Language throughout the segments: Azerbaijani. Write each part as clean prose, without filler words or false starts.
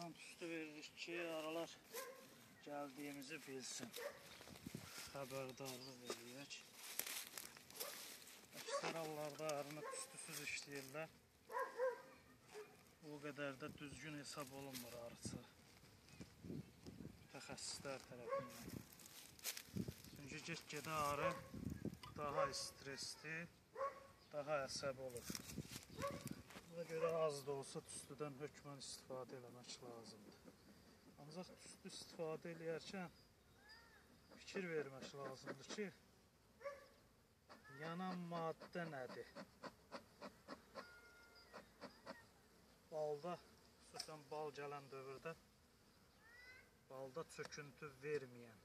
Alt üstü veririk ki aralar geldiğimizi bilsin. Xəbərdarlıq eləyək. Əksər hallarda arını üstüsüz işləyirlər. O qədər də düzgün hesab olunmur arısı. Mütəxəssislər tərəfindən. Çünki get-gedə arı daha stresli, daha əsəbi olur. Buna görə az da olsa tüstüdən hökmən istifadə eləmək lazımdır. Ancaq tüstü istifadə eləyərkən fikir vermək lazımdır ki, yanan maddə nədir? Balda, xüsusən bal gələn dövrdə balda çöküntü verməyən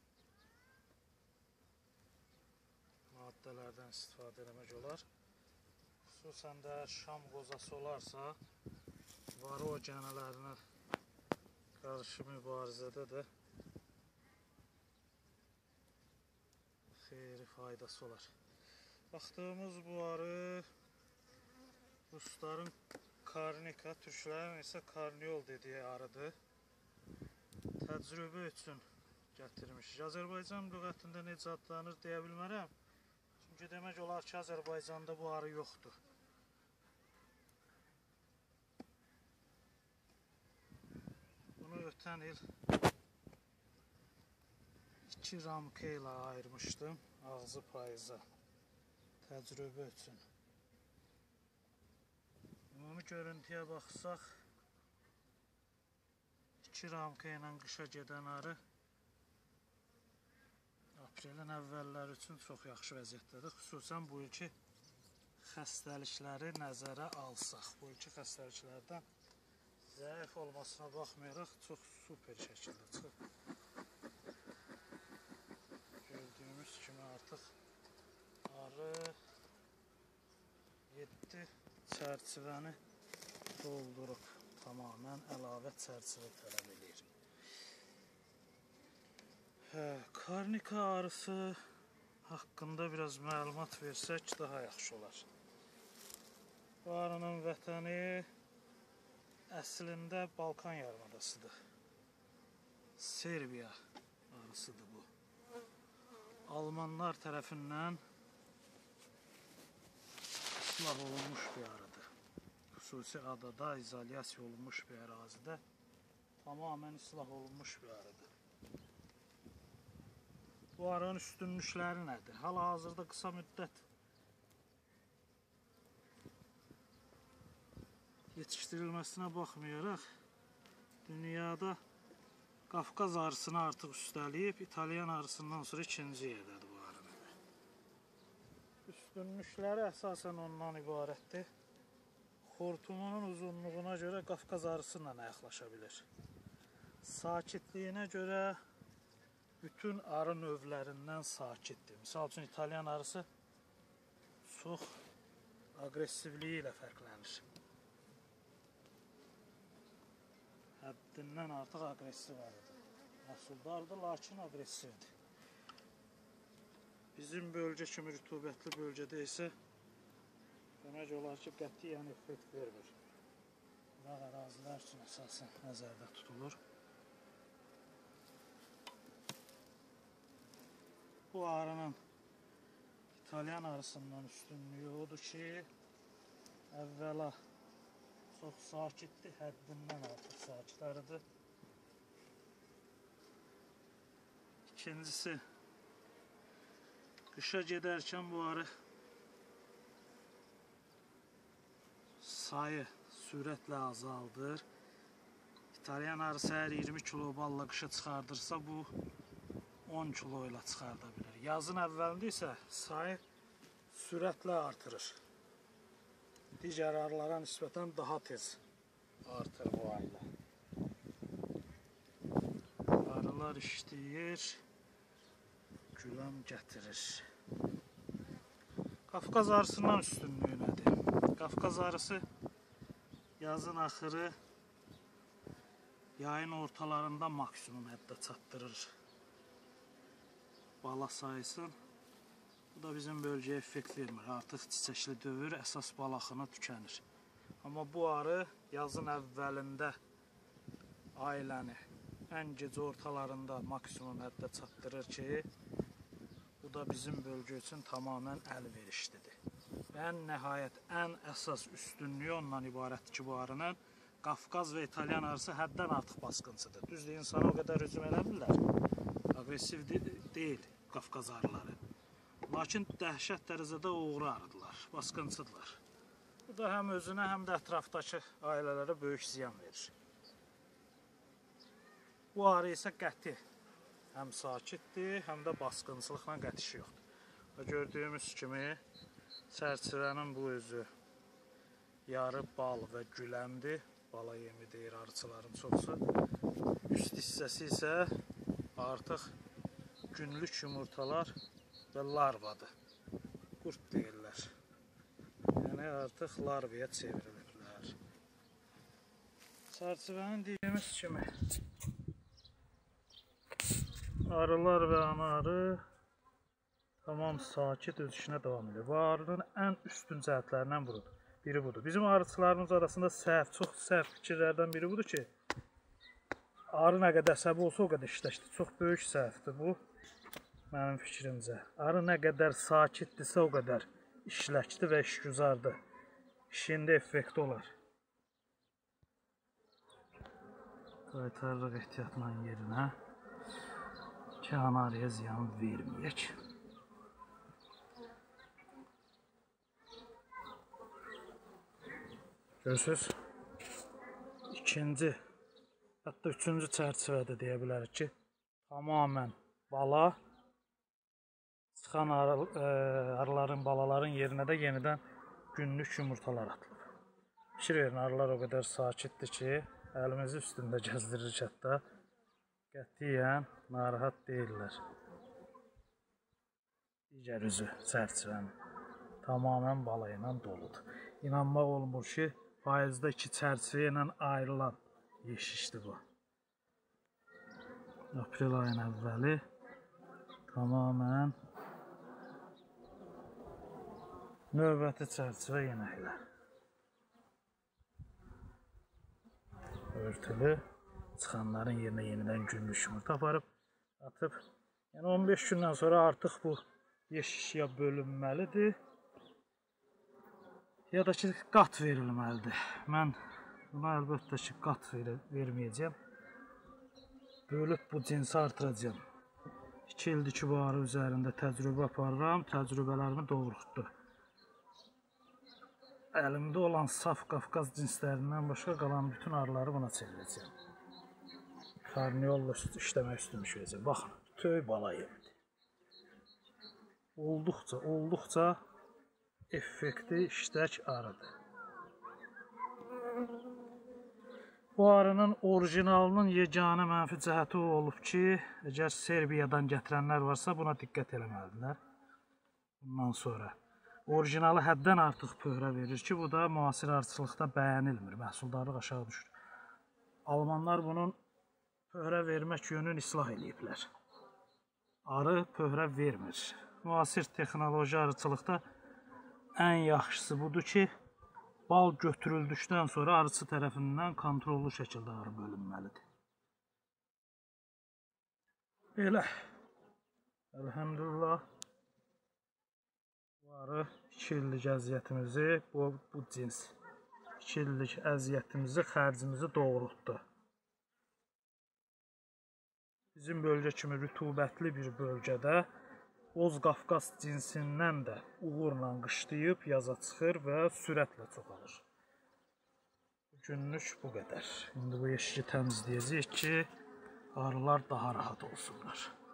maddələrdən istifadə eləmək olar. Xüsusən də şam qozası olarsa, varo gənələrinə qarşı mübarizədə də xeyri faydası olar. Baxdığımız bu arı rusların karnika, türklərin isə karniol dediyi arıdır. Təcrübə üçün gətirmişik. Azərbaycan lüğətində necə adlanır deyə bilmərəm. Çünki demək olar ki, Azərbaycanda bu arı yoxdur. Bunu ötən il 2 ramka ilə ayırmışdım ağzı payıza təcrübə üçün. Ümumi görüntüyə baxsaq 2 ramka ilə qışa gedən arı aprelin əvvəlləri üçün çox yaxşı vəziyyətdədir. Xüsusən bu ilki xəstəlikləri nəzərə alsaq. Bu ilki xəstəliklərdən zəif olmasına baxmayaraq çox super şəkildə çıxıb. Gördüyümüz kimi artıq arı 7 çərçivəni doldurub. Tamamən əlavə çərçivə tələb edir. Karnika arısı haqqında biraz məlumat versək daha yaxşı olar. Bu arının vətəni əslində Balkan yarımadasıdır. Serbiya arısıdır bu. Almanlar tərəfindən islah olunmuş bir arıdır. Xüsusi adada izolyasiya olunmuş bir ərazidə tamamən islah olunmuş bir arıdır. Bu arının üstünlükləri nədir? Hal-hazırda qısa müddət yetişdirilməsinə baxmayaraq dünyada Qafqaz arısını artıq üstələyib, İtalyan arısından sonra ikinci yerdədir bu arının. Üstünlükləri əsasən ondan ibarətdir. Xortumunun uzunluğuna görə Qafqaz arısıyla ayaqlaşa bilir. Sakitliyinə görə bütün arı növlərindən sakitdir. Misal üçün İtalyan arısı çox aqressivliyi ilə fərqlənir. Həddindən artıq aqressiv arıdır. Məhsuldardır, lakin aqressivdir. Bizim bölgə kimi rütubətli bölgədə isə demək olar ki, qətiyyən effekt vermir. Dağ ərazilər üçün əsasən nəzərdə tutulur. Bu arının İtalyan arısından üstünlüyü odur ki, əvvəla çox sakitdir, həddindən artıq sakit arıdır. İkincisi, qışa gedərkən bu arı sayı sürətlə azaldır. İtalyan arısı hər 20 kilo balla qışa çıxardırsa, bu 10 kilo ilə çıxarda bilir. Yazın əvvəlində isə sayı sürətlə artırır. Digər arılara nisbətən daha tez artır bu ayda. Arılar işləyir, güləm gətirir. Qafqaz arısından üstünlüyü nədir? Qafqaz arısı yazın axırı, yayın ortalarında maksimum həddə çatdırır bala sayısın. Bu da bizim bölgəyə effekt vermir. Artıq çiçəkli dövr, əsas bal axını tükənir. Amma bu arı yazın əvvəlində ailəni ən gecə ortalarında maksimum həddə çatdırır ki, bu da bizim bölgə üçün tamamən əlverişlidir. Və ən nəhayət, ən əsas üstünlüyü ondan ibarətdir ki, bu arının Qafqaz və İtalyan arısı həddən artıq basqıncıdır. Düzdür, insana o qədər hücum eləmirlər. Agresiv deyil Qafqaz arıları. Lakin dəhşət dərəcədə uğru arıdırlar, basqıncıdırlar. Bu da həm özünə, həm də ətrafdakı ailələrə böyük ziyan verir. Bu arı isə qəti həm sakitdir, həm də basqıncılıqla qəti işi yoxdur. Və gördüyümüz kimi çərçivənin bu özü yarı bal və güləmdir. Bala yemi deyir arıçıların çoxsu. Üst hissəsi isə artıq günlük yumurtalar və larvadır. Qurt deyirlər. Yəni artıq larvaya çevrilirlər. Çərçivənin dediyimiz kimi arılar və ana arı tamam sakit öz işinə davam edir. Bu arının ən üstün cəhətlərindən biri budur. Bizim arıçılarımız arasında çox səhv fikirlərdən biri budur ki, arı nə qədər səbi olsa o qədər işləşdir. Çox böyük səhvdir bu, mənim fikrimcə. Arı nə qədər sakitdirsə o qədər işləkdir və işgüzardır. İşində effekti olar. Qaytarırıq ehtiyatla yerinə ki, ana arıya ziyan verməyək. Görürsünüz, ikinci, hətta üçüncü çərçivədə deyə bilərik ki, tamamən bala, çıxan arıların, balaların yerinə də yenidən günlük yumurtalar atılır. Fikir verin, arılar o qədər sakitdir ki, əlimizi üstündə gəzdiririk hətta, qətiyyən narahat deyirlər. Digər üzü çərçivənin tamamən bala ilə doludur. İnanmaq olmur ki, faizdə 2 çərçivə ilə ayrılan yeşişdir bu. Aprel ayın əvvəli tamamən növbəti çərçivə yenəklər. Örtülü, çıxanların yerinə yenidən günlük yumurta aparıb, atıb. Yəni 15 gündən sonra artıq bu yeşiş ya bölünməlidir, ya da ki, qat verilməlidir. Mən buna əlbəttə ki, qat verməyəcəm. Bölüb bu cinsi artıracam. 2 ildir ki, bu arı üzərində təcrübə aparıram, təcrübələrimi doğrultdu. Əlimdə olan saf Qafqaz cinslərindən başqa qalan bütün arıları buna çevirəcəm. Karniolla işləmək üstünlük verəcəm. Baxın, tüy bala yemidir. Olduqca effekti işlək arıdır. Bu arının orijinalının yeganə mənfi cəhəti o olub ki, əgər Serbiyadan gətirənlər varsa buna diqqət eləməlidirlər. Bundan sonra orijinalı həddən artıq pöhrə verir ki, bu da müasir arıçılıqda bəyənilmir, məhsuldarlıq aşağı düşür. Almanlar bunun pöhrə vermək yönünü islah eləyiblər. Arı pöhrə vermir. Müasir texnoloji arıçılıqda ən yaxşısı budur ki, bal götürüldükdən sonra arıçı tərəfindən kontrollu şəkildə arı bölünməlidir. Belə, əlhəmdülillah, bu arı 2 illik əziyyətimizi, bu cins 2 illik əziyyətimizi, xərcimizi doğrultdu. Bizim bölgə kimi rütubətli bir bölgədə Oz Qafqaz cinsindən də uğurla qışlayıb, yaza çıxır və sürətlə çoxalır. Günlük bu qədər. İndi bu yeşiki təmizləyəcəyik ki, arılar daha rahat olsunlar.